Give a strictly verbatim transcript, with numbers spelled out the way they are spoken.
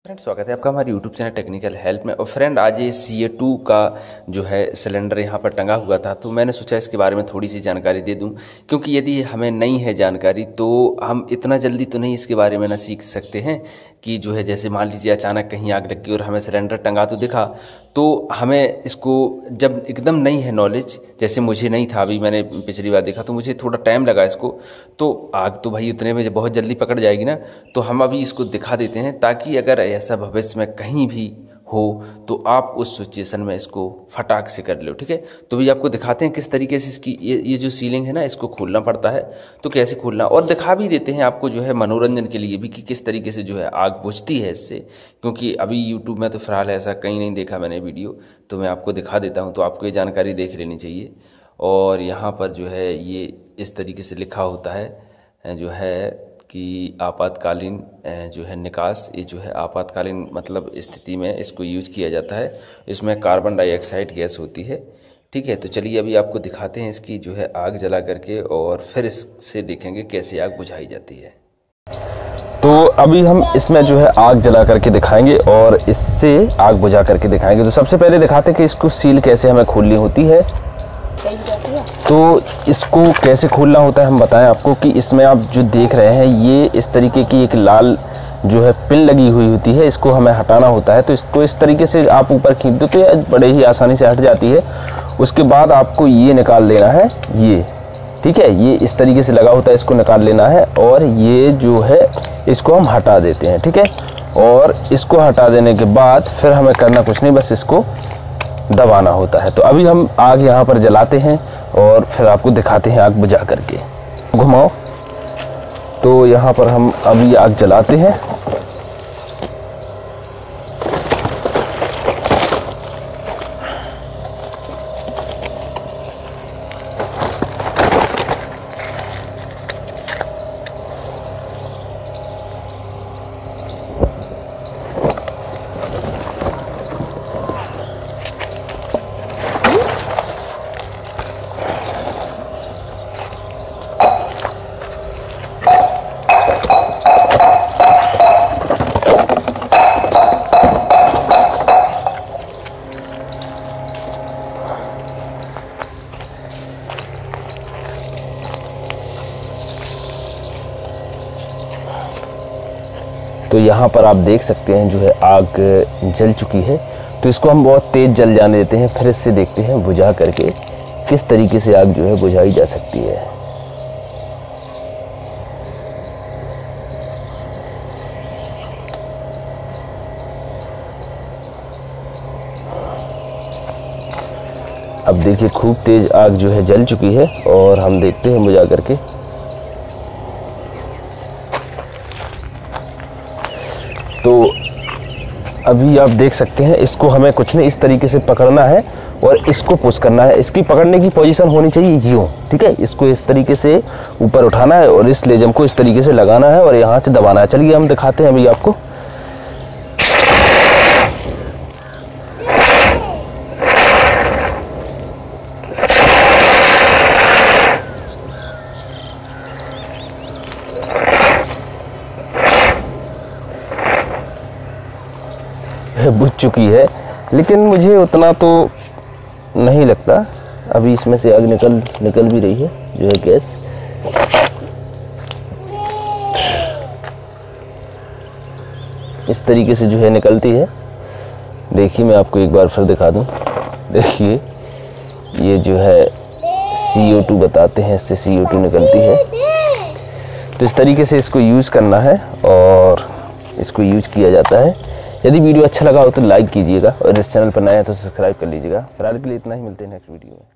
Friend, स्वागत है आपका हमारे यूट्यूब चैनल टेक्निकल हेल्प में। और फ्रेंड, आज ये सी ए टू का जो है सिलेंडर यहाँ पर टंगा हुआ था, तो मैंने सोचा इसके बारे में थोड़ी सी जानकारी दे दूँ, क्योंकि यदि हमें नहीं है जानकारी तो हम इतना जल्दी तो नहीं इसके बारे में ना सीख सकते हैं कि जो है जैसे मान लीजिए अचानक कहीं आग लग गई और हमें सिलेंडर टंगा तो दिखा, तो हमें इसको जब एकदम नहीं है नॉलेज, जैसे मुझे नहीं था, अभी मैंने पिछली बार देखा तो मुझे थोड़ा टाइम लगा इसको, तो आग तो भाई उतने में बहुत जल्दी पकड़ जाएगी ना। तो हम अभी इसको दिखा देते हैं ताकि अगर ऐसा भविष्य में कहीं भी हो तो आप उस सिचुएशन में इसको फटाक से कर लो। ठीक है, तो भी आपको दिखाते हैं किस तरीके से इसकी ये ये जो सीलिंग है ना, इसको खोलना पड़ता है, तो कैसे खोलना, और दिखा भी देते हैं आपको जो है मनोरंजन के लिए भी कि किस तरीके से जो है आग बुझती है इससे। क्योंकि अभी यूट्यूब में तो फिलहाल ऐसा कहीं नहीं देखा मैंने वीडियो, तो मैं आपको दिखा देता हूँ, तो आपको ये जानकारी देख लेनी चाहिए। और यहाँ पर जो है ये इस तरीके से लिखा होता है जो है कि आपातकालीन जो है निकास, ये जो है आपातकालीन मतलब स्थिति में इसको यूज किया जाता है। इसमें कार्बन डाइऑक्साइड गैस होती है। ठीक है, तो चलिए अभी आपको दिखाते हैं इसकी जो है आग जला करके, और फिर इससे देखेंगे कैसे आग बुझाई जाती है। तो अभी हम इसमें जो है आग जला करके दिखाएंगे और इससे आग बुझा करके दिखाएंगे। तो सबसे पहले दिखाते हैं कि इसको सील कैसे हमें खोलनी होती है। तो इसको कैसे खोलना होता है हम बताएं आपको कि इसमें आप जो देख रहे हैं ये इस तरीके की एक लाल जो है पिन लगी हुई होती है, इसको हमें हटाना होता है। तो इसको इस तरीके से आप ऊपर खींच दो तो ये बड़े ही आसानी से हट जाती है। उसके बाद आपको ये निकाल लेना है, ये ठीक है, ये इस तरीके से लगा होता है, इसको निकाल लेना है और ये जो है इसको हम हटा देते हैं। ठीक है, और इसको हटा देने के बाद फिर हमें करना कुछ नहीं, बस इसको दबाना होता है। तो अभी हम आग यहाँ पर जलाते हैं और फिर आपको दिखाते हैं आग बुझा करके। घुमाओ। तो यहाँ पर हम अभी आग जलाते हैं। तो यहाँ पर आप देख सकते हैं जो है आग जल चुकी है। तो इसको हम बहुत तेज़ जल जाने देते हैं, फिर इससे देखते हैं बुझा करके किस तरीके से आग जो है बुझाई जा सकती है। अब देखिए खूब तेज़ आग जो है जल चुकी है और हम देखते हैं बुझा करके। तो अभी आप देख सकते हैं इसको हमें कुछ नहीं, इस तरीके से पकड़ना है और इसको पुश करना है। इसकी पकड़ने की पोजीशन होनी चाहिए यूँ, ठीक है। इसको इस तरीके से ऊपर उठाना है और इस लेजम को इस तरीके से लगाना है और यहाँ से दबाना है। चलिए हम दिखाते हैं अभी आपको। बुझ चुकी है, लेकिन मुझे उतना तो नहीं लगता। अभी इसमें से आग निकल निकल भी रही है जो है गैस। इस तरीके से जो है निकलती है। देखिए मैं आपको एक बार फिर दिखा दूं। देखिए ये जो है सी ओ टू बताते हैं, इससे सी ओ टू निकलती है। तो इस तरीके से इसको यूज़ करना है और इसको यूज किया जाता है। यदि वीडियो अच्छा लगा हो तो लाइक कीजिएगा और इस चैनल पर नए हैं तो सब्सक्राइब कर लीजिएगा। फिलहाल के लिए इतना ही, मिलते हैं नेक्स्ट वीडियो में।